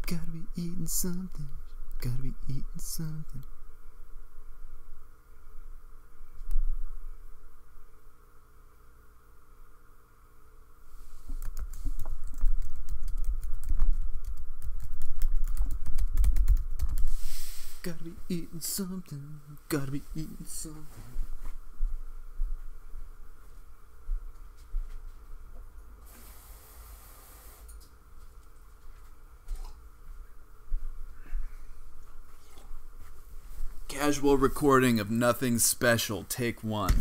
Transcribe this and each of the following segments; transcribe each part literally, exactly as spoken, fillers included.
Gotta be eating something. Gotta be eating something. Gotta be eating something. Gotta be eating something. Casual recording of Nothing Special, take one.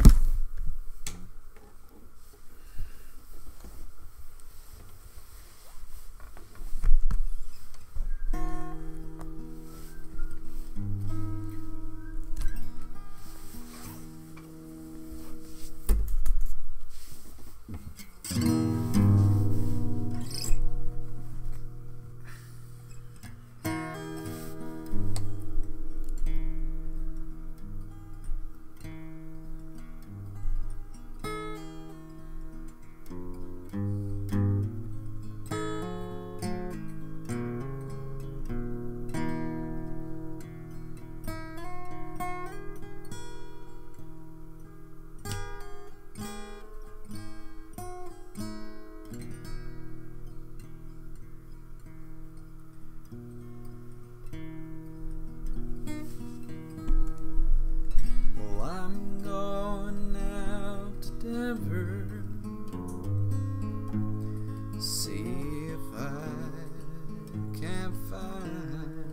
See if I can find.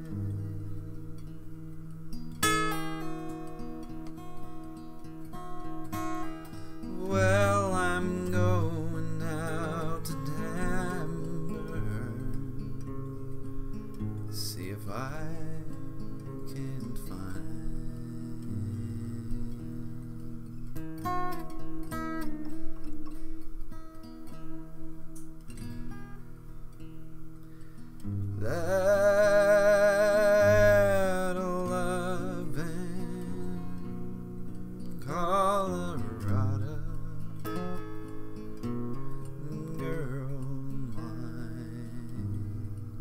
Well, I'm going out to Denver. See if I can find. That love in Colorado, girl mine.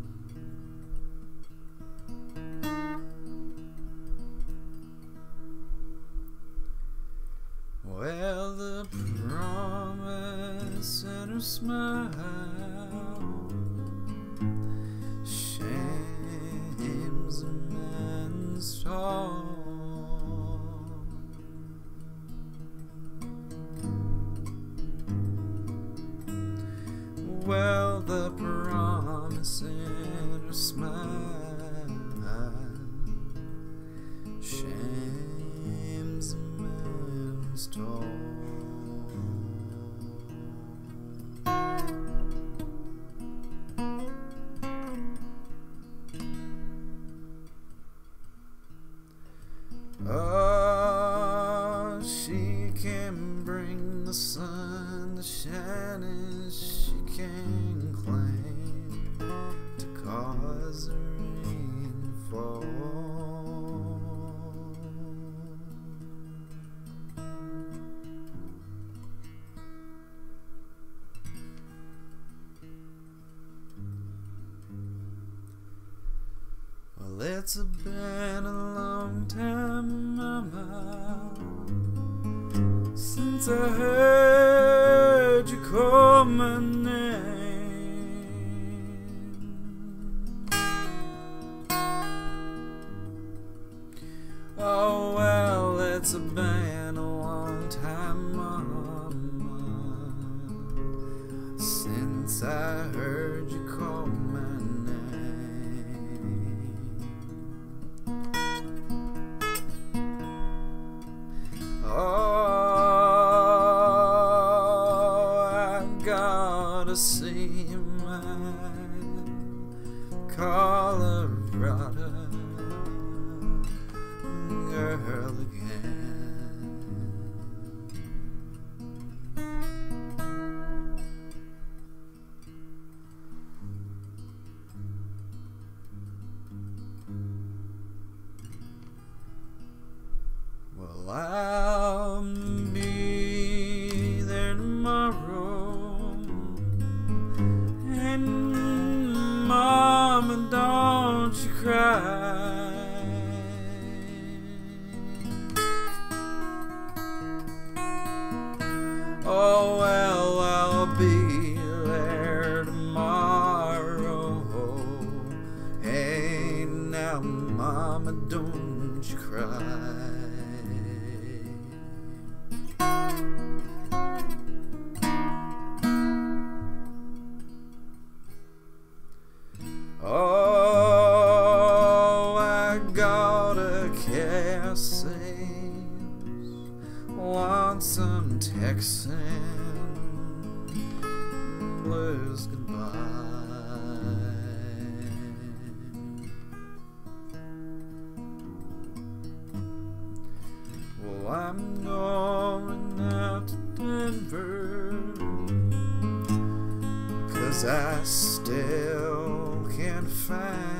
Well, the promise and her smile, shames a man's tall. Well, the promise in her smile shames a man's tall. Oh, she can bring the sun to shine, and she can claim to cause the rain to fall. Well, it's been a long time, mama, since I heard you call my name. Oh, well, it's been a long time, mama, since I heard you call my name. To see my Colorado girl again. Well, I'll be there tomorrow, and my Mama, don't you cry. Oh, well, I'll be there tomorrow. Hey, now, Mama, don't you cry. Oh, I got a cast want some Texan blues goodbye. Well, I'm going out to Denver, 'cause I still can't find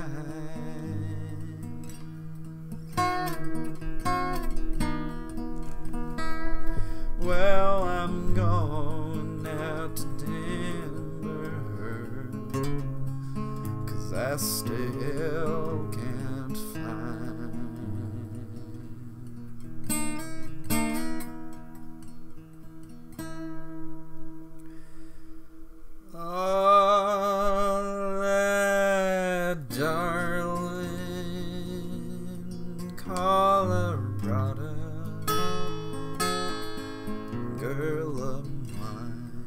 well, I'm going out to Denver, 'cause I still can't find oh, that darling Colorado girl of mine.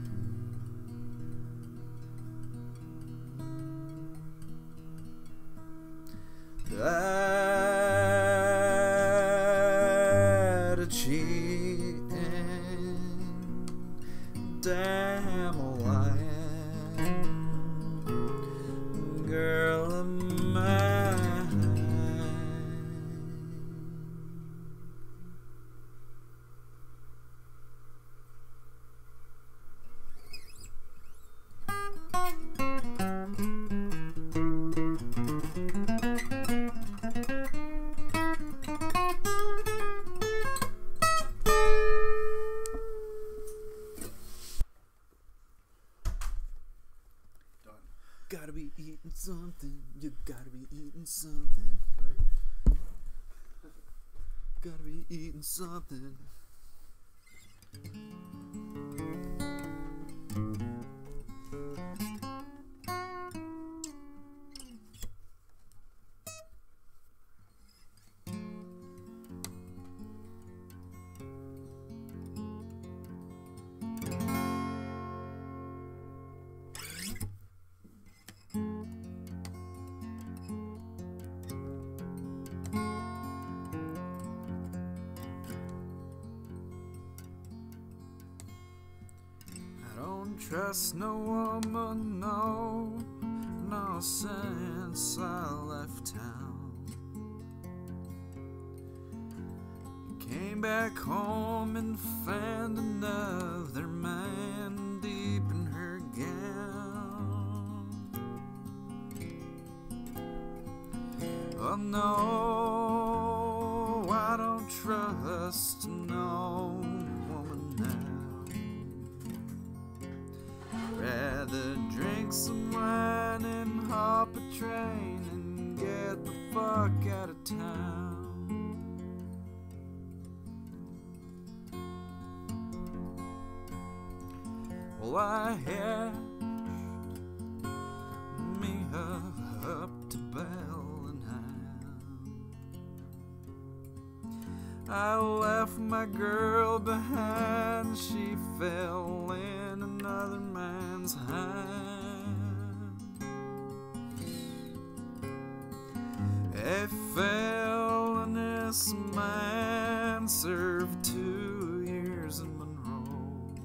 That a cheating damn a lying girl of mine. Gotta be eating something, you gotta be eating something, right? Gotta be eating something. Trust no woman, no, no, since I left town. Came back home and found another man deep in her gown. Oh no, I don't trust no woman now. Rather drink some wine and hop a train and get the fuck out of town. Well, I hitched me up to Bellingham. I left my girl behind, she fell in another man's hand. A felonious man served two years in Monroe.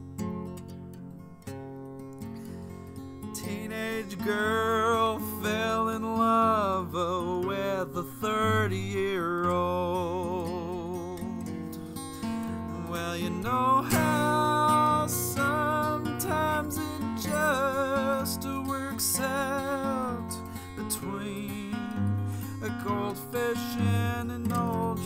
Teenage girl fell in love with a thirty-year-old. Well, you know how sometimes it just works out between a goldfish and an old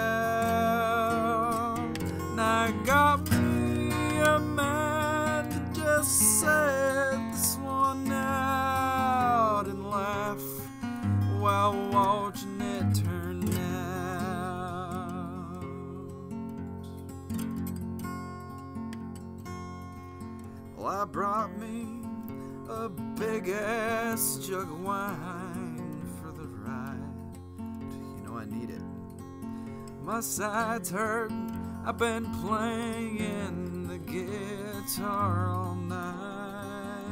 trout. Now I got me a man that just said this one out and laughed big ass jug of wine for the ride. You know I need it. My sides hurt, I've been playing the guitar all night.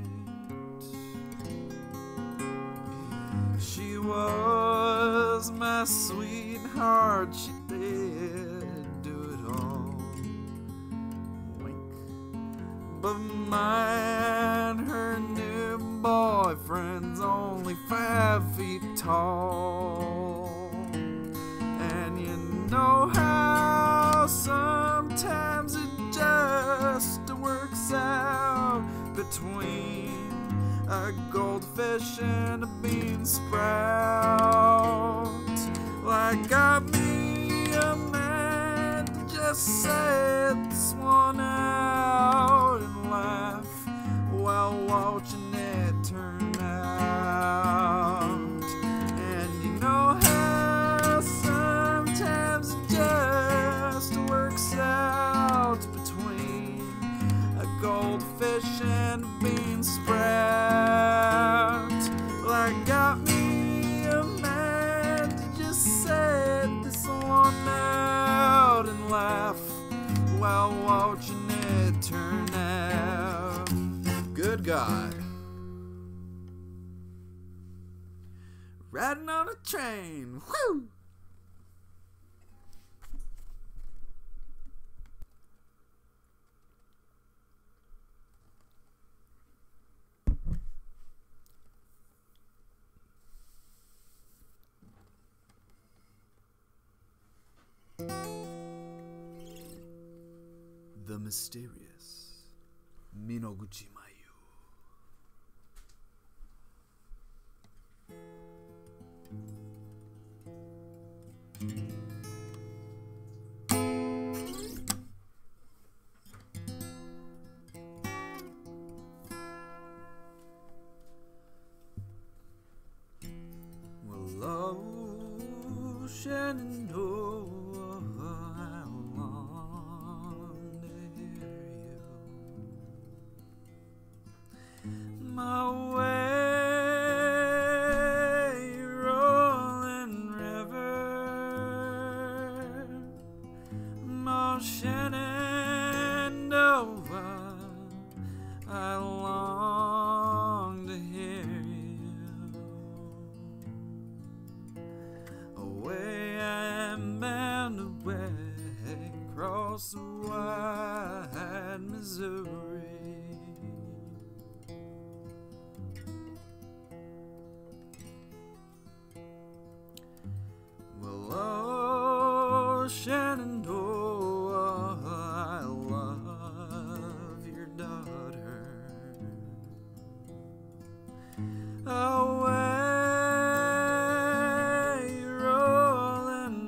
She was my sweetheart, she did do it all. Wink. But mine, her new boyfriend's only five feet tall. And you know how sometimes it just works out between a goldfish and a bean sprout. Like got me a man to just sit this one out and laugh while watching it turn out. And you know how sometimes it just works out between a goldfish and a bean sprout. Like got me a man to just sit this one out and laugh while watching it turn out. Good God. Riding on a train. Woo! The mysterious Minoguchi Mayu. Well, oh, Shenandoah, how long to hear you? My way, rolling river, my Shenandoah, I long to hear you. Away I'm bound away across the wide Missouri. Well, oh, Shenandoah, I love your daughter. Away, rolling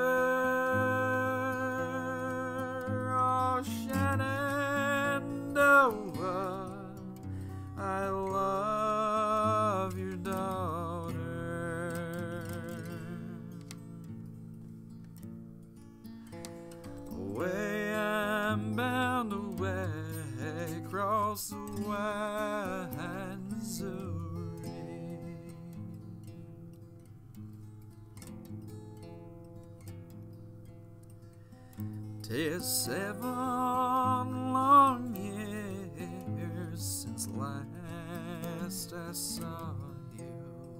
river, oh, Shenandoah, I love your daughter. Away I'm bound away across the wide Missouri. 'Tis seven long years since last I saw you.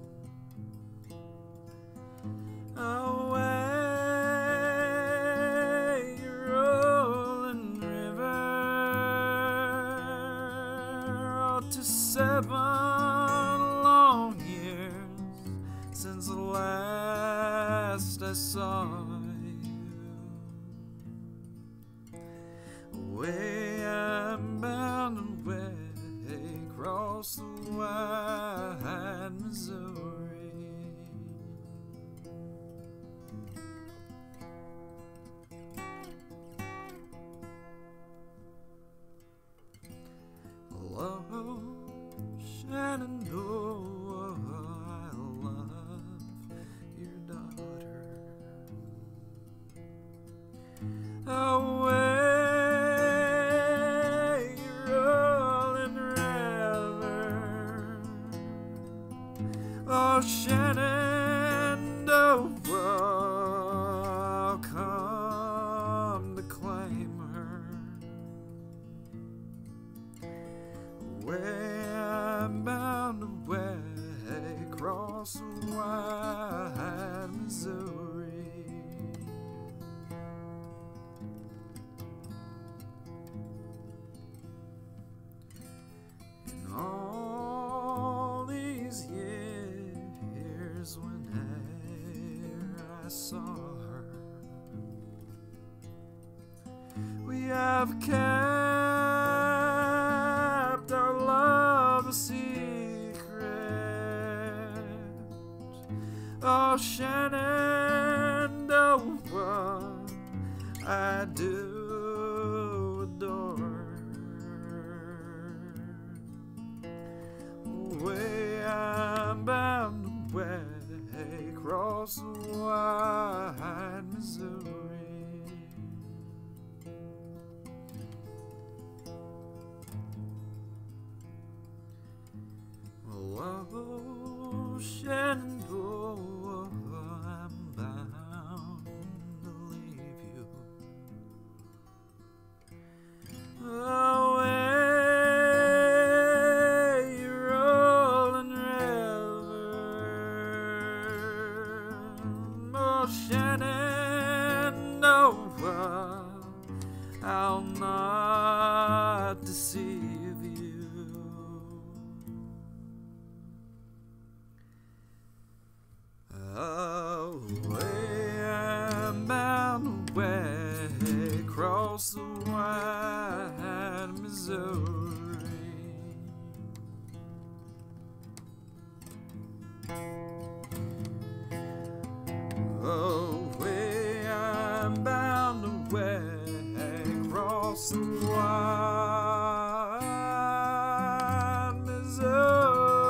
Away, rolling river, oh, 'tis seven long years since last I saw you. Away I'm bound away across the wide Missouri. Oh, Shenandoah, I love your daughter. Oh, Shenandoah, I'll come to claim her. Way I'm bound away across the wide Missouri. And all these years, whenever I saw her, we have kept our love a secret. Oh, Shenandoah, I do adore her. Way I'm bound away across the wide Missouri. Well, oh, Shenandoah, I'm bound to leave you. Away, rolling river. Oh, Shenandoah, I'll not deceive you. Away, I'm bound away across the wide Missouri. Away, I'm bound away across the wide Missouri.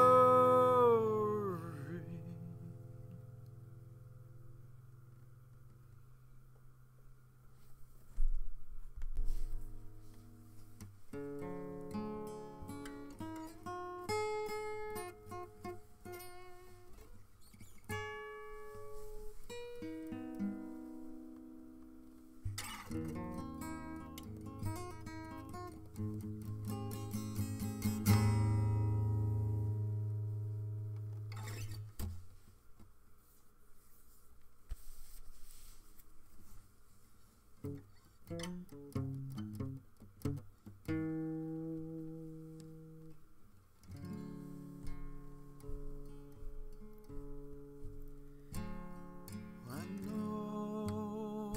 I know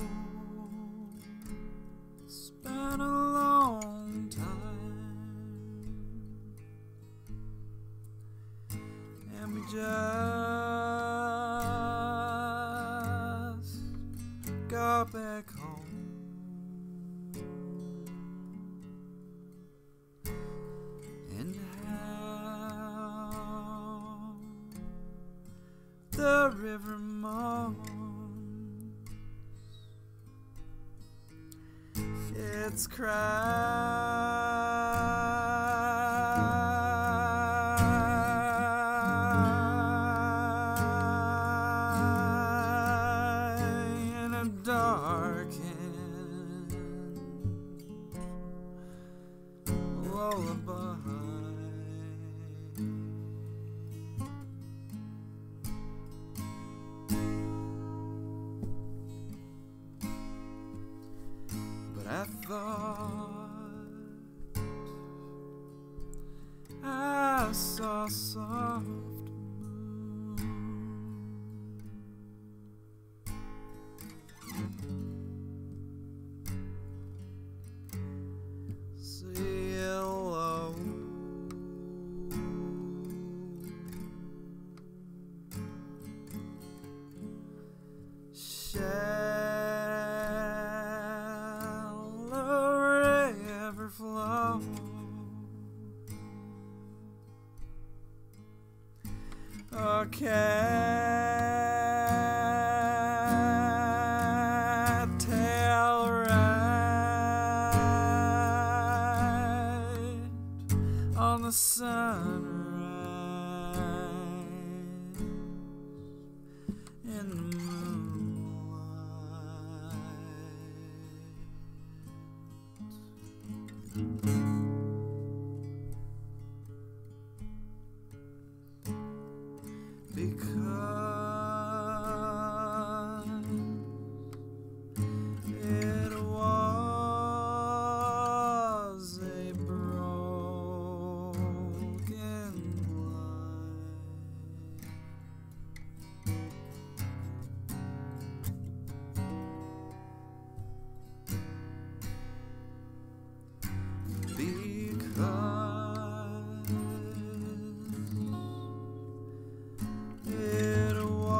it's been a long time, and we just got back home. And how the river moans, it's crying in a darkened lullaby. But I thought I saw a soft moon sail a cattail ride on the sunrise because it was a broken life. Because it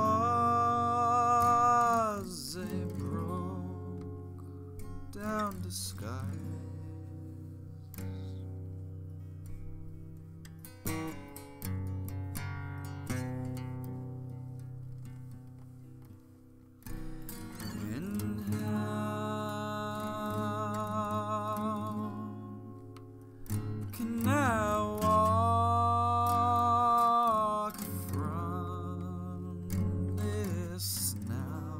was a broke down disguise. And how can I walk from this now?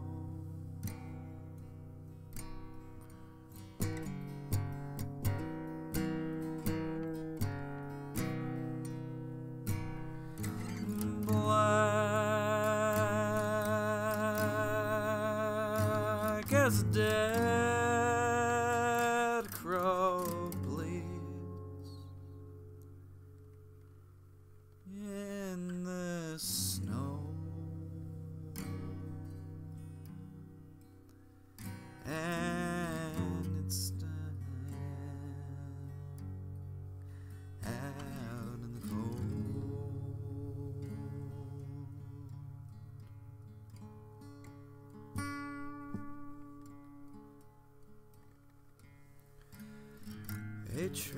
Black as a dead crow bleeds in the snow, and it's dying out in the cold. A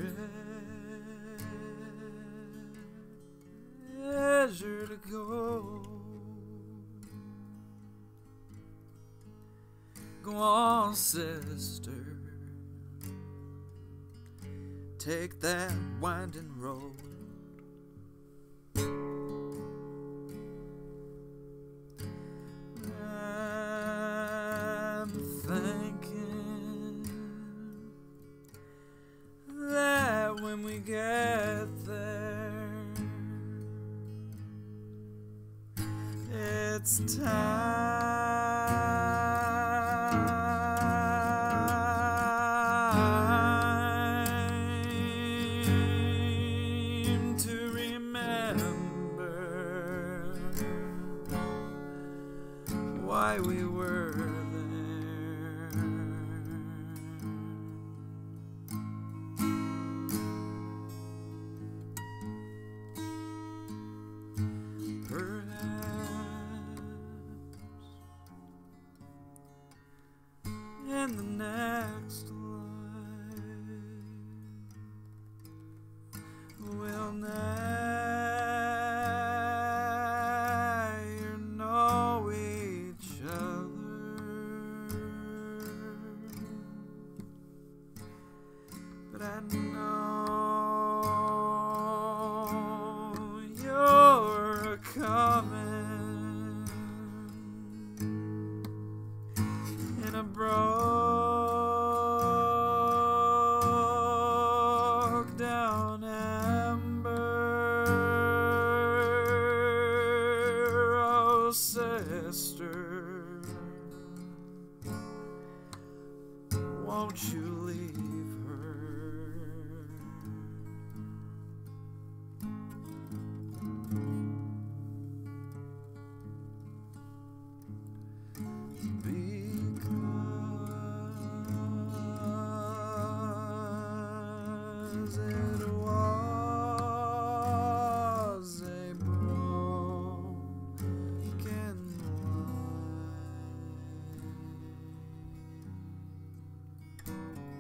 treasure to go. Go on, sister, take that winding road. I'm thinking that when we get there, it's time to remember why we were there. Perhaps in the next life we'll never know each other, but I know you're coming in a broke down ember. Oh, sister, won't you leave her? Because it was a broken life.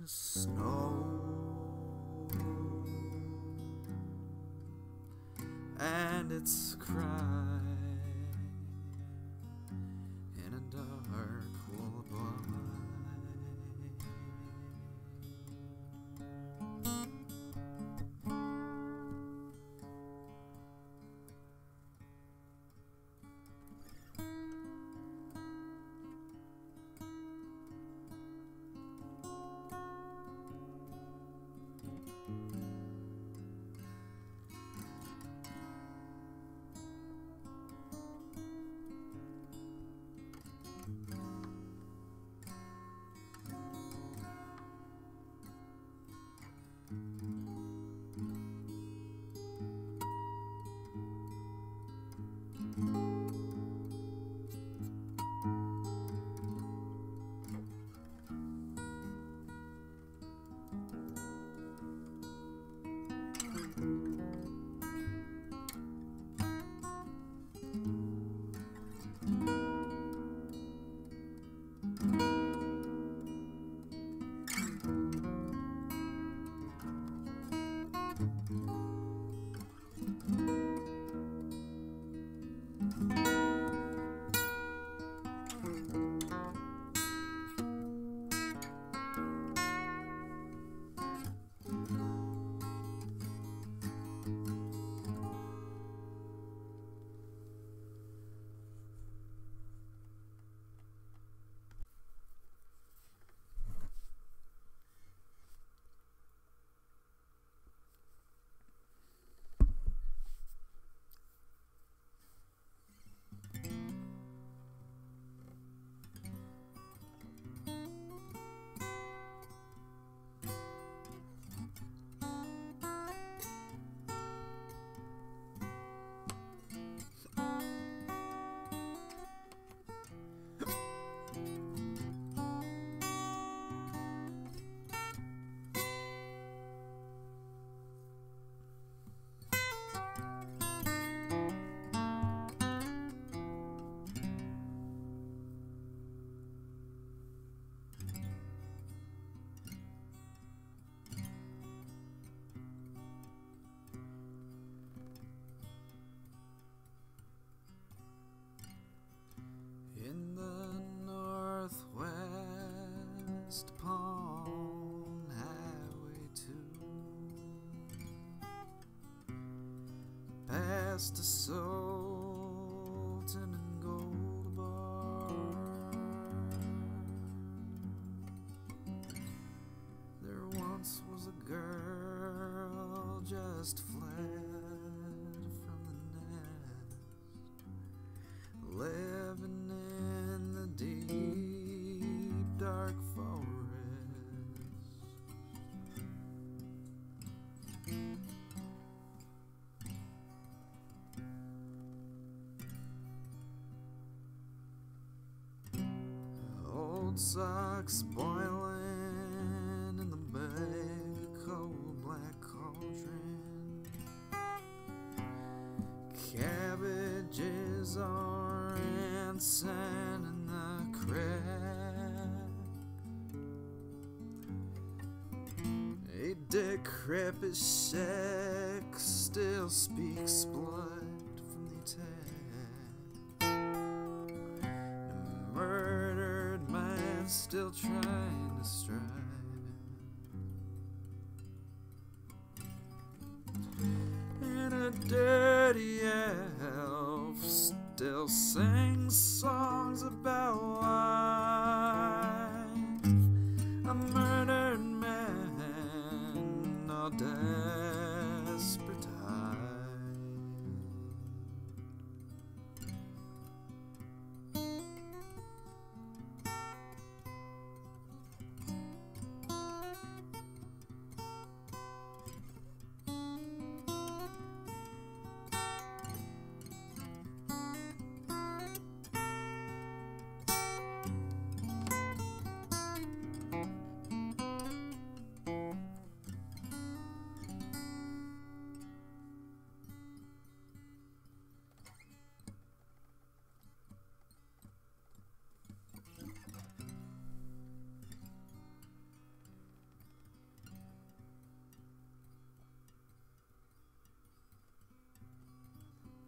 the snow, and it's crying in a dark lullaby. In the northwest upon Highway two, past a Sultan and Gold Bar, there once was a girl just fled from the nest, living in the deep dark forest. Old socks boiling in the big cold black cauldron, cabbages are sand in the crack, a decrepit shack still speaks blood from the attack, a murdered man still trying to strike, and a dirty elf still sings songs about life, a murdered man, all desperate to hide.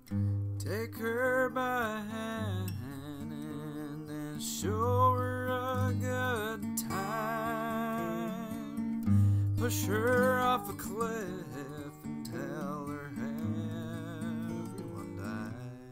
Take her by hand and show her a good time. Push her off a cliff and tell her everyone died.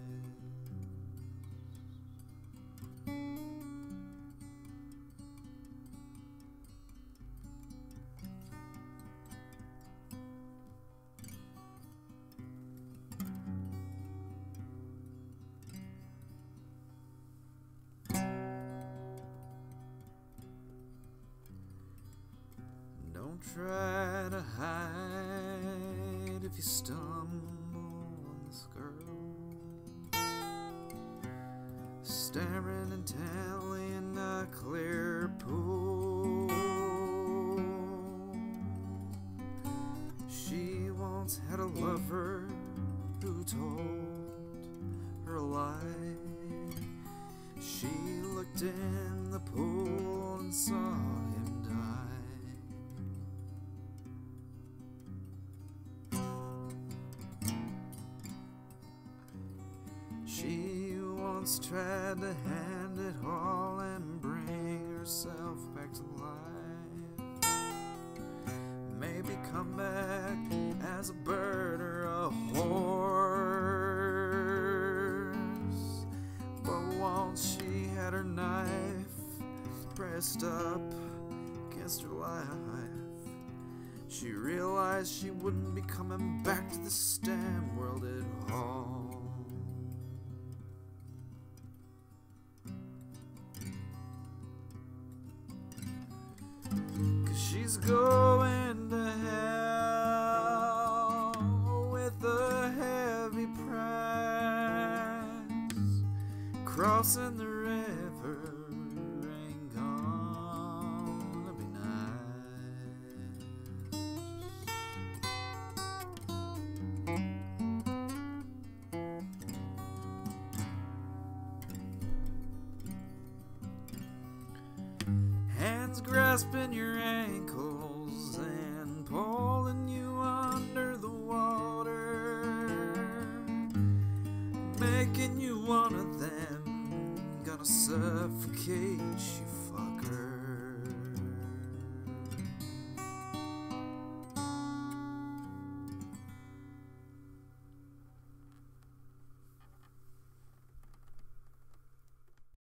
Don't try to hide if you stumble on this girl, staring intently in a clear pool. She once had a lover who told her a lie. She looked in the pool and saw him die. She once tried to hand it all and bring herself back to life. Maybe come back as a bird or a horse. But once she had her knife pressed up against her life, she realized she wouldn't be coming back to the STEM world at all. She's going to hell with a heavy price. Crossing the river ain't gonna be nice. Hands grasping your ankles and pulling you under the water, making you one of them, gonna suffocate you